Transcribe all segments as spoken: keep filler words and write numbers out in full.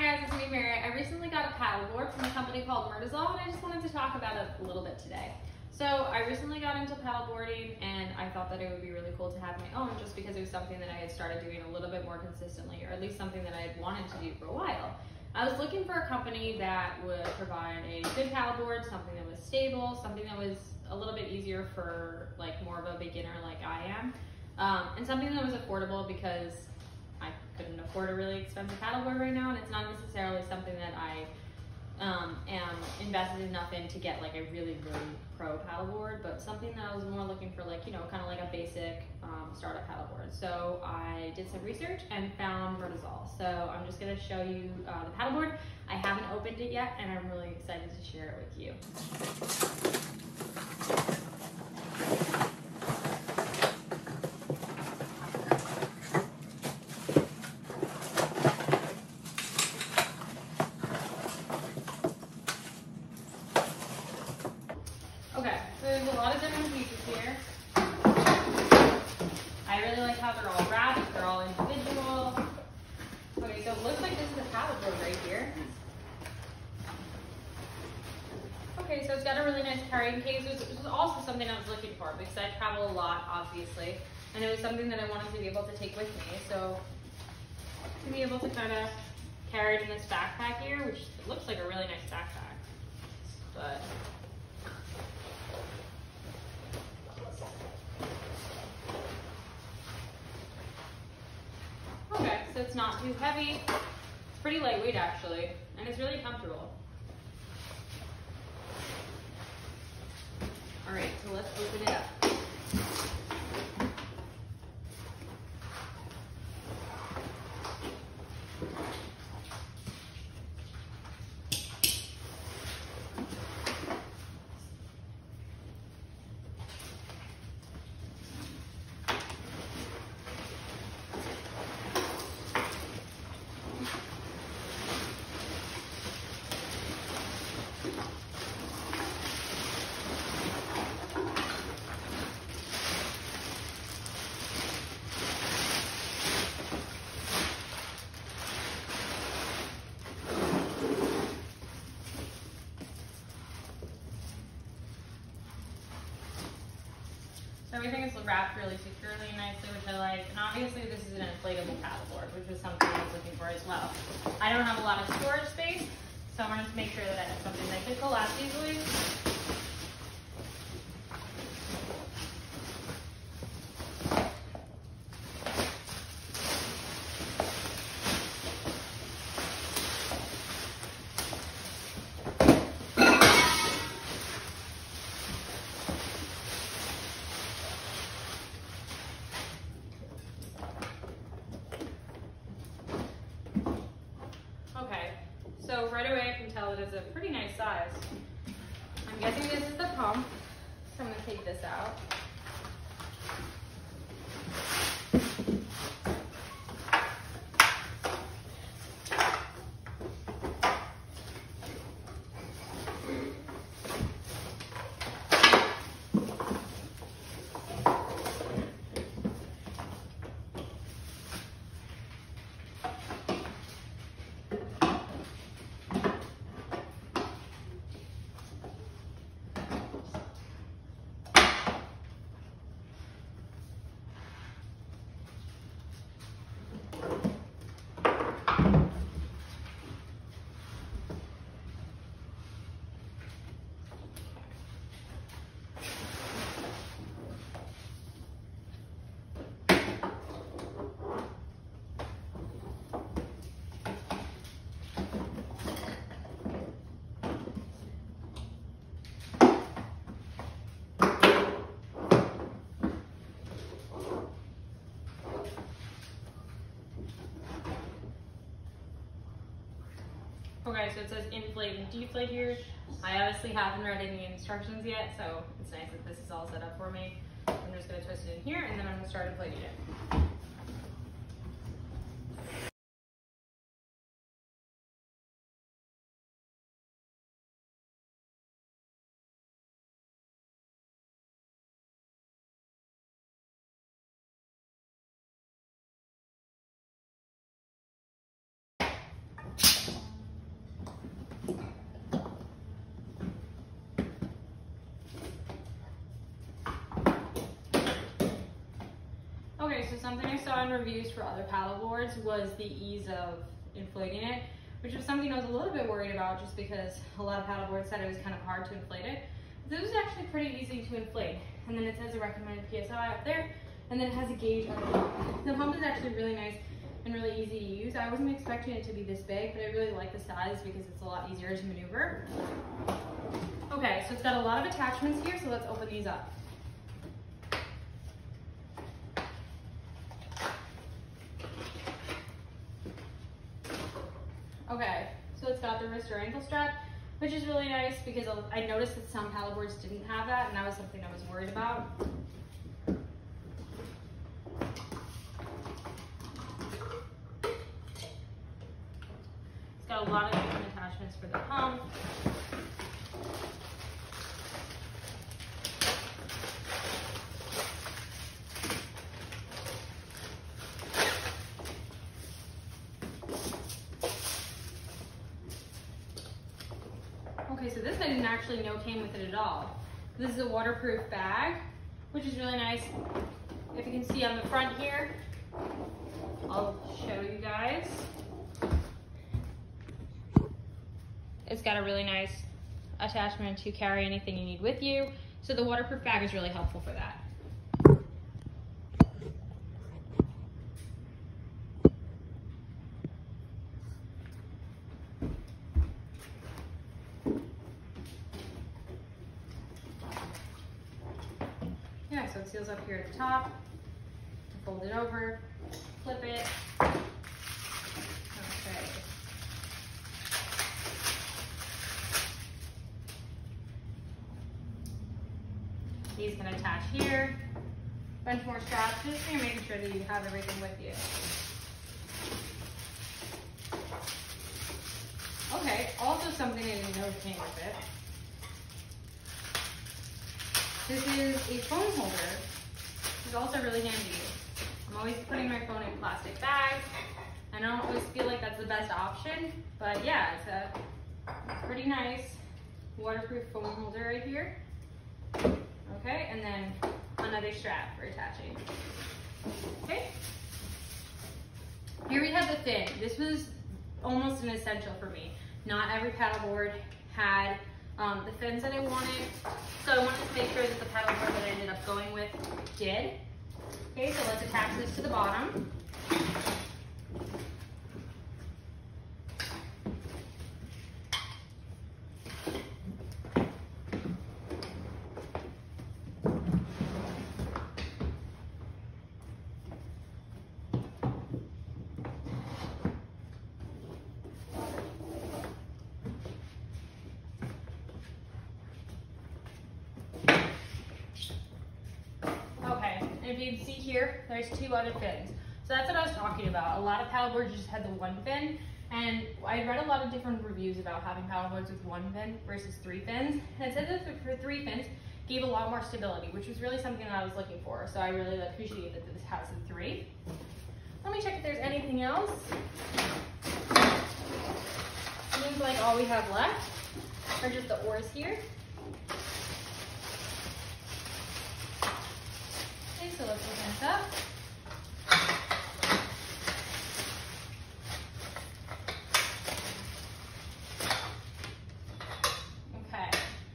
guys, it's me, Mary. I recently got a paddleboard from a company called Murtisol, and I just wanted to talk about it a little bit today. So I recently got into paddleboarding, and I thought that it would be really cool to have my own, just because it was something that I had started doing a little bit more consistently, or at least something that I had wanted to do for a while. I was looking for a company that would provide a good paddleboard, something that was stable, something that was a little bit easier for like more of a beginner like I am, um, and something that was affordable because I couldn't afford a really expensive paddleboard right now, and it's not necessarily something that I um, am invested enough in to get like a really, really pro paddleboard, but something that I was more looking for, like, you know, kind of like a basic um, startup paddleboard. So I did some research and found Murtisol. So I'm just gonna show you uh, the paddleboard. I haven't opened it yet, and I'm really excited to share it with you. Okay, so there's a lot of different pieces here. I really like how they're all wrapped, they're all individual. Okay, so it looks like this is a paddleboard right here. Okay, so it's got a really nice carrying case, which is also something I was looking for because I travel a lot, obviously, and it was something that I wanted to be able to take with me. So to be able to kind of carry it in this backpack here, which looks like a really nice backpack, but okay, so it's not too heavy. It's pretty lightweight actually, and it's really comfortable. All right, so let's open it up. So everything is wrapped really securely and nicely, which I like. And obviously this is an inflatable paddleboard, which was something I was looking for as well. I don't have a lot of storage space, so I wanted to make sure that I had something that could collapse easily. So right away I can tell it is a pretty nice size. I'm guessing this is the pump, so I'm going to take this out. Okay, so it says inflate and deflate here. I obviously haven't read any instructions yet, so it's nice that this is all set up for me. I'm just going to twist it in here, and then I'm going to start inflating it. Okay, so something I saw in reviews for other paddle boards was the ease of inflating it, which was something I was a little bit worried about just because a lot of paddle boards said it was kind of hard to inflate it. This is actually pretty easy to inflate. And then it says a recommended P S I up there, and then it has a gauge on the pump. The pump is actually really nice and really easy to use. I wasn't expecting it to be this big, but I really like the size because it's a lot easier to maneuver. Okay, so it's got a lot of attachments here, so let's open these up. Okay, so it's got the wrist or ankle strap, which is really nice because I noticed that some paddle boards didn't have that, and that was something I was worried about. It's got a lot of different attachments for the pump. Okay, so this I didn't actually know came with it at all. This is a waterproof bag, which is really nice. If you can see on the front here, I'll show you guys. It's got a really nice attachment to carry anything you need with you. So the waterproof bag is really helpful for that. Yeah, so it seals up here at the top. Fold it over, flip it. Okay. These can attach here. Bunch more straps, just so you're making sure that you have everything with you. Okay, also something I didn't know came with it. This is a phone holder. It's also really handy. I'm always putting my phone in plastic bags. I don't always feel like that's the best option, but yeah, it's a pretty nice waterproof phone holder right here. Okay, and then another strap for attaching. Okay. Here we have the fin. This was almost an essential for me. Not every paddleboard had um, the fins that I wanted, so I wanted to make sure that the paddleboard that I ended up going with did. Okay, so let's attach this to the bottom. If you can see here, there's two other fins. So that's what I was talking about. A lot of paddleboards just had the one fin, and I read a lot of different reviews about having paddleboards with one fin versus three fins. And it said that for three fins gave a lot more stability, which was really something that I was looking for. So I really appreciate that this has the three. Let me check if there's anything else. Seems like all we have left are just the oars here. So let's open this up. Okay.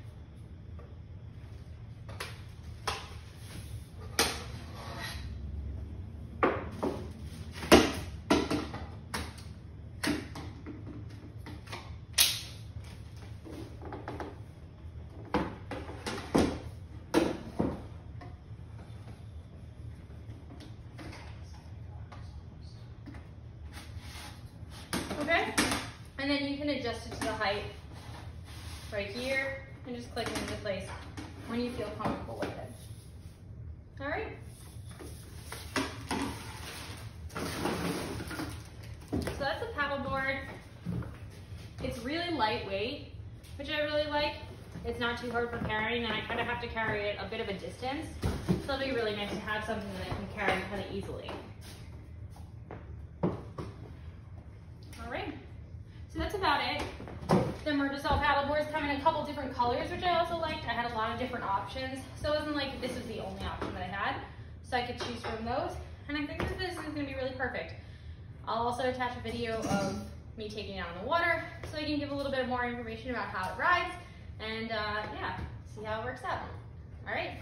Okay, and then you can adjust it to the height right here and just click it into place when you feel comfortable with it. All right. So that's a paddleboard. It's really lightweight, which I really like. It's not too hard for carrying, and I kind of have to carry it a bit of a distance. So it'll be really nice to have something that I can carry kind of easily. So that's about it. The Murtisol paddleboards come in a couple different colors, which I also liked. I had a lot of different options, so it wasn't like this was the only option that I had. So I could choose from those. and I think that this is gonna be really perfect. I'll also attach a video of me taking it out in the water so I can give a little bit more information about how it rides and uh, yeah, see how it works out. All right.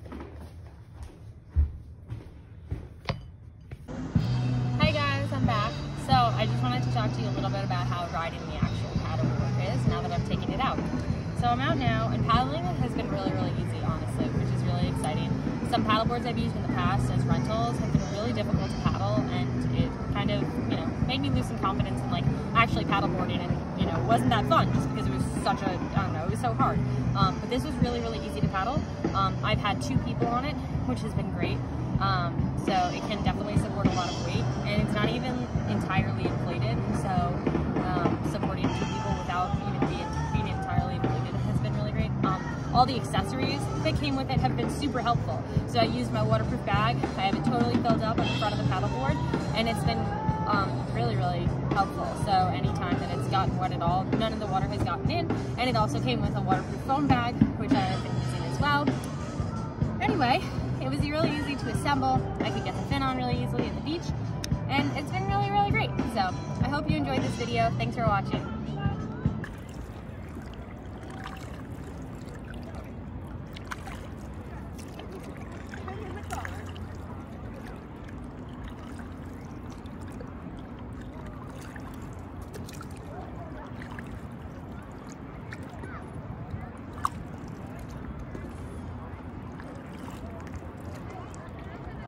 Hi guys, I'm back. So I just wanted to talk to you a little bit about how riding the actual paddleboard is now that I've taken it out. So I'm out now, and paddling has been really, really easy, honestly, which is really exciting. Some paddleboards I've used in the past as rentals have been really difficult to paddle, and it kind of, you know, made me lose some confidence in like actually paddleboarding, and you know, wasn't that fun just because it was such a, I don't know, it was so hard. Um, but this was really, really easy to paddle. Um, I've had two people on it, which has been great. Um, so it can definitely support a lot of weight, and it's not even entirely inflated. So um, supporting two people without even being, being entirely inflated has been really great. Um, all the accessories that came with it have been super helpful. So I used my waterproof bag. I have it totally filled up on the front of the paddleboard, and it's been um, really, really helpful. So anytime that it's gotten wet at all, none of the water has gotten in, and it also came with a waterproof foam bag, which I have been using as well. Anyway, it was really easy to assemble. I could get the fin on really easily at the beach, and it's been really, really great. So I hope you enjoyed this video. Thanks for watching.